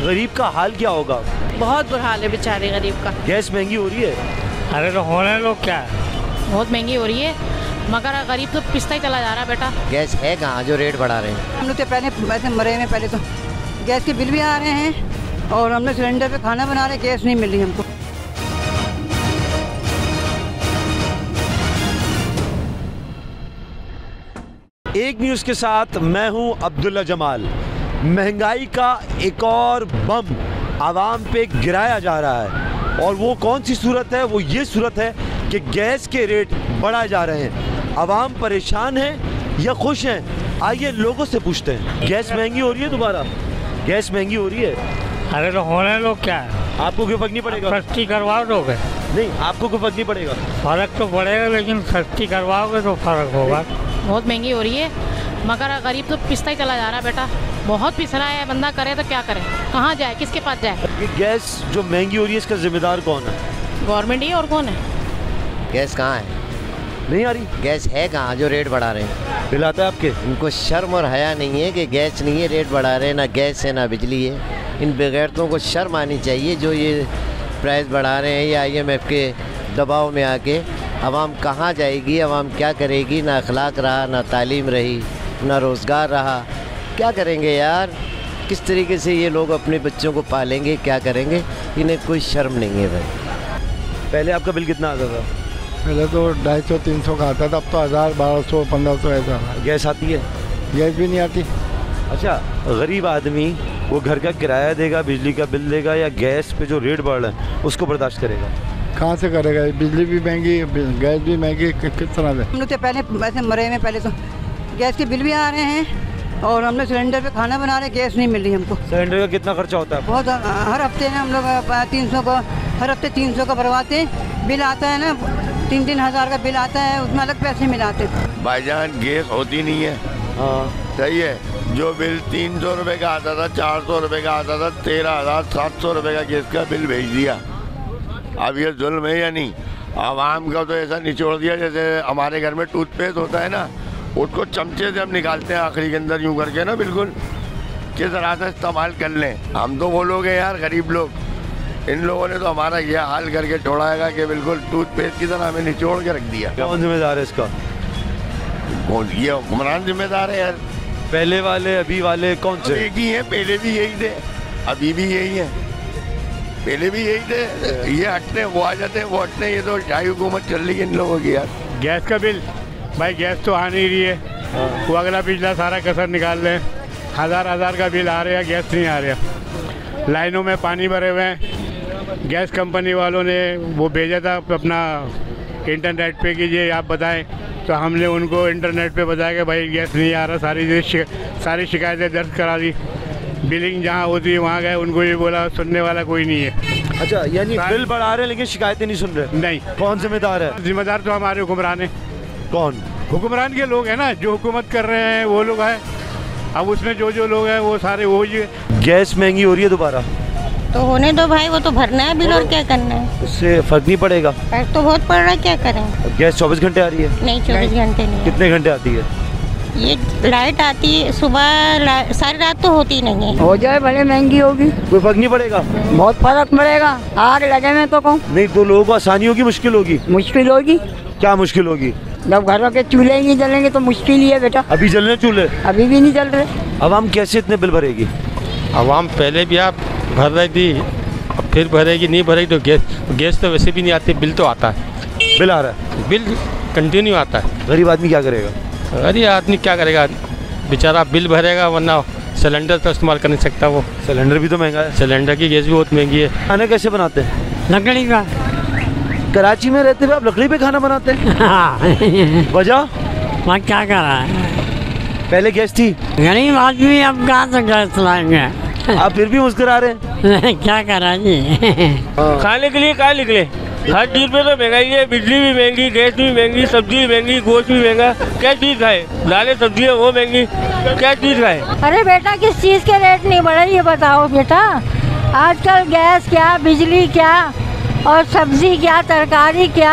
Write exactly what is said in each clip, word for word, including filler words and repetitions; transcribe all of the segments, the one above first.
गरीब का हाल क्या होगा? बहुत बुरा हाल है बेचारे गरीब का। गैस महंगी हो रही है। अरे तो होने लोग क्या, बहुत महंगी हो रही है, मगर गरीब तो पिसता ही चला जा रहा है बेटा। गैस है कहाँ जो रेट बढ़ा रहे हैं। हम लोग तो पहले वैसे मरे में पहले तो गैस के बिल भी आ रहे हैं और हम लोग सिलेंडर पे खाना बना रहे, गैस नहीं मिल रही हमको। एक न्यूज़ के साथ मैं हूं अब्दुल्ला जमाल। महंगाई का एक और बम आवाम पे गिराया जा रहा है और वो कौन सी सूरत है? वो ये सूरत है कि गैस के रेट बढ़ाए जा रहे हैं। आवाम परेशान है या खुश हैं? आइए लोगों से पूछते हैं। गैस महंगी हो रही है दोबारा? गैस महंगी हो रही है। अरे तो होने लोग क्या, आपको क्यों फर्क नहीं पड़ेगा? सस्ती करवाओ दोगे? नहीं, आपको कोई फर्क नहीं पड़ेगा? फर्क तो पड़ेगा, लेकिन सस्ती करवाओगे तो फर्क होगा। बहुत महंगी हो रही है, मगर गरीब तो पिसता ही चला जा रहा है बेटा। बहुत पिस रहा है, बंदा करे तो क्या करे, कहाँ जाए, किसके पास जाए? ये गैस जो महंगी हो रही है इसका जिम्मेदार कौन है? गवर्नमेंट ही, और कौन है? गैस कहाँ है? नहीं आ रही। गैस है कहाँ जो रेट बढ़ा रहे हैं। बिल आता है आपके? इनको शर्म और हया नहीं है कि गैस नहीं है रेट बढ़ा रहे हैं, ना गैस है ना बिजली है। इन बेगैरतों को शर्म आनी चाहिए जो ये प्राइस बढ़ा रहे हैं। ये आई एम एफ के दबाव में आके आवाम कहाँ जाएगी, आवाम क्या करेगी? ना अखलाक रहा, ना तालीम रही, ना रोज़गार रहा। क्या करेंगे यार? किस तरीके से ये लोग अपने बच्चों को पालेंगे, क्या करेंगे? इन्हें कोई शर्म नहीं है भाई। पहले आपका बिल कितना आता था? पहले तो ढाई सौ तीन सौ का आता था, अब तो हज़ार बारह सौ पंद्रह सौ ऐसा। गैस आती है? गैस भी नहीं आती। अच्छा, गरीब आदमी वो घर का किराया देगा, बिजली का बिल देगा, या गैस पे जो रेट बढ़ रहा है उसको बर्दाश्त करेगा? कहाँ से करेगा? बिजली भी महंगी, गैस भी महंगी, किस तरह से? हम लोग तो पहले वैसे मरे में पहले तो गैस के बिल भी आ रहे हैं और हम लोग सिलेंडर पे खाना बना रहे, गैस नहीं मिल रही हमको। सिलेंडर का कितना खर्चा होता है? बहुत, हर हफ्ते ना हम लोग तीन सौ का हर हफ्ते तीन सौ का भरवाते हैं। बिल आता है ना, तीन तीन हज़ार का बिल आता है, उसमें अलग पैसे मिलाते। भाईजान गैस होती नहीं है। हाँ सही है। जो बिल तीन सौ रुपये का आता था, चार सौ रुपये का आता था, तेरह हज़ार सात सौ रुपये का गैस का बिल भेज दिया। अब ये जुल्म है या नहीं? आवाम का तो ऐसा निचोड़ दिया जैसे हमारे घर में टूथपेस्ट होता है ना, उसको चमचे से हम निकालते हैं आखिरी के अंदर यूँ करके ना, बिल्कुल किस तरह से इस्तेमाल कर लें। हम तो वो लोग हैं यार, गरीब लोग। इन लोगों ने तो हमारा यह हाल करके छोड़ाएगा कि बिल्कुल टूथपेस्ट की तरह हमें निचोड़ के रख दिया। कौन जिम्मेदार है इसका? कौन? ये हुक्मरान जिम्मेदार है यार। पहले वाले अभी वाले कौन से? एक ही है, पहले भी यही थे, अभी भी यही है। पहले भी यही थे, ये हटते वो आ जाते हैं, वो हटते। ये तो शाही हुकूमत चल रही है इन लोगों की यार। गैस का बिल भाई, गैस तो आ नहीं रही है। वो अगला पिछला सारा कसर निकाल लें। हज़ार हज़ार का बिल आ रहा है, गैस नहीं आ रहा। लाइनों में पानी भरे हुए हैं। गैस कंपनी वालों ने वो भेजा था अपना इंटरनेट पे कि ये आप बताएं, तो हमने उनको इंटरनेट पे बताया कि भाई गैस नहीं आ रहा। सारी शि, सारी शिकायतें दर्ज करा दी। बिलिंग जहाँ होती है वहाँ गए, उनको ये बोला सुनने वाला कोई नहीं है। अच्छा, यानी बिल बढ़ा रहे हैं लेकिन शिकायतें नहीं सुन रहे? नहीं। कौन जिम्मेदार है? जिम्मेदार तो हमारे हुक्मरान है। कौन? हुक्मरान के लोग हैं ना, जो हुकूमत कर रहे हैं वो लोग हैं। अब उसमें जो जो लोग हैं वो सारे वो ही। गैस महंगी हो रही है दोबारा? तो होने दो भाई, वो तो भरना है बिल, और क्या करना है? उससे फर्क नहीं पड़ेगा? फर्क तो बहुत पड़ रहा है, क्या करें? गैस चौबीस घंटे आ रही है? नहीं, चौबीस घंटे नहीं। कितने घंटे आती है? ये लाइट आती है सुबह, सारी रात तो होती नहीं है। हो जाए भले महंगी होगी, कोई फर्क नहीं पड़ेगा? बहुत फर्क पड़ेगा। आग लगे में तो कहूँ नहीं तो लोगों को आसानी होगी, मुश्किल होगी? मुश्किल होगी। क्या मुश्किल होगी? जब घरों के चूल्हे ही नहीं जलेंगे तो मुश्किल ही है बेटा। अभी जल रहे चूल्हे? अभी भी नहीं जल रहे। आवाम कैसे इतने बिल भरेगी? आवाम पहले भी आप भर रही थी, अब फिर भरेगी। नहीं भरेगी तो गैस गैस तो वैसे भी नहीं आती, बिल तो आता है। बिल आ रहा है? बिल कंटिन्यू आता है। गरीब आदमी क्या करेगा? गरीब आदमी क्या करेगा? बेचारा बिल भरेगा, वरना सिलेंडर तो इस्तेमाल कर नहीं सकता। वो सिलेंडर भी तो महंगा है। सिलेंडर की गैस भी बहुत महंगी है। खाना कैसे बनाते हैं? लकड़ी का। कराची में रहते हुए आप लकड़ी पे खाना बनाते हैं? हाँ। वजह? वहाँ क्या कर रहा है? पहले गैस थी। गरीब आदमी अब कहाँ से गैस लाएंगे? आप फिर भी मुस्कुरा रहे हैं। क्या करा जी? खाने के लिए क्या निकले? हर चीज़ पे तो महंगाई है। बिजली भी महंगी, गैस भी महंगी, सब्जी भी महंगी, गोश्त भी महंगा। क्या चीज़ खाए? दालें सब्जियाँ वो महंगी, क्या चीज़ खाए? अरे बेटा, किस चीज़ के रेट नहीं बढ़े ये बताओ बेटा। आजकल गैस क्या, बिजली क्या, और सब्जी क्या, तरकारी क्या,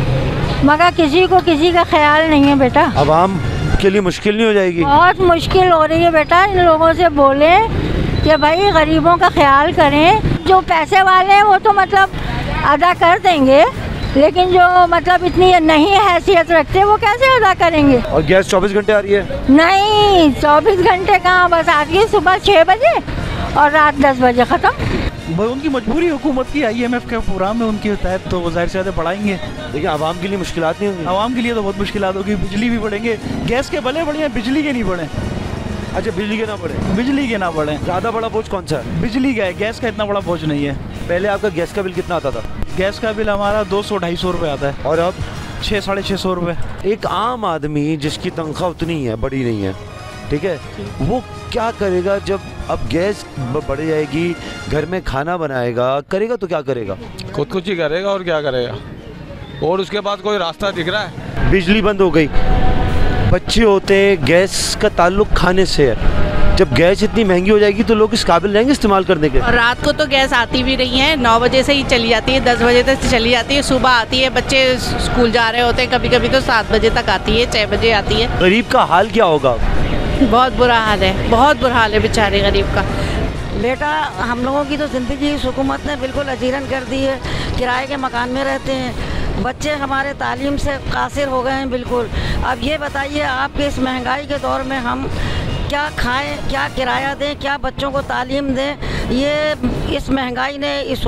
मगर किसी को किसी का ख्याल नहीं है बेटा। आवाम के लिए मुश्किल नहीं हो जाएगी? बहुत मुश्किल हो रही है बेटा। इन लोगों से बोले कि भाई गरीबों का ख्याल करें। जो पैसे वाले हैं वो तो मतलब अदा कर देंगे, लेकिन जो मतलब इतनी नहीं हैसियत रखते वो कैसे अदा करेंगे। और गैस चौबीस घंटे आ रही है? नहीं, चौबीस घंटे कहाँ, बस आती है सुबह छः बजे और रात दस बजे ख़त्म। भाई उनकी मजबूरी हुकूमत की, आईएमएफ के प्रोग्राम में उनके तहत तो वो जाहिर से ज़्यादा बढ़ाएंगे। देखिए आवाम के लिए मुश्किलात नहीं होंगी? आवाम के लिए तो बहुत मुश्किलात होगी, बिजली भी बढ़ेंगे, गैस के भले बढ़े हैं, बिजली के नहीं बढ़े। अच्छा, बिजली के ना बढ़े? बिजली के ना बढ़े। ज़्यादा बड़ा बोझ कौन सा है? बिजली का है, गैस का इतना बड़ा बोझ नहीं है। पहले आपका गैस का बिल कितना आता था? गैस का बिल हमारा दो सौ ढाई सौ रुपये आता है। और अब? छः साढ़े छः सौ रुपये। एक आम आदमी जिसकी तनख्वाह उतनी है, बड़ी नहीं है, ठीक है, वो क्या करेगा जब अब गैस बढ़ जाएगी, घर में खाना बनाएगा, करेगा तो क्या करेगा? खुद कुछ ही करेगा और क्या करेगा, और उसके बाद कोई रास्ता दिख रहा है? बिजली बंद हो गई, बच्चे होते हैं, गैस का ताल्लुक खाने से है। जब गैस इतनी महंगी हो जाएगी तो लोग इस काबिल रहेंगे इस्तेमाल करने के? और रात को तो गैस आती भी नहीं है, नौ बजे से ही चली जाती है, दस बजे तक चली जाती है, सुबह आती है, बच्चे स्कूल जा रहे होते हैं, कभी कभी तो सात बजे तक आती है, छः बजे आती है। गरीब का हाल क्या होगा? बहुत बुरा हाल है, बहुत बुरा हाल है बेचारे गरीब का। बेटा हम लोगों की तो ज़िंदगी इस हुकूमत ने बिल्कुल अजीरन कर दी है। किराए के मकान में रहते हैं, बच्चे हमारे तालीम से कासिर हो गए हैं बिल्कुल। अब ये बताइए, आपके इस महंगाई के दौर में हम क्या खाएं, क्या किराया दें, क्या बच्चों को तालीम दें? ये इस महंगाई ने इस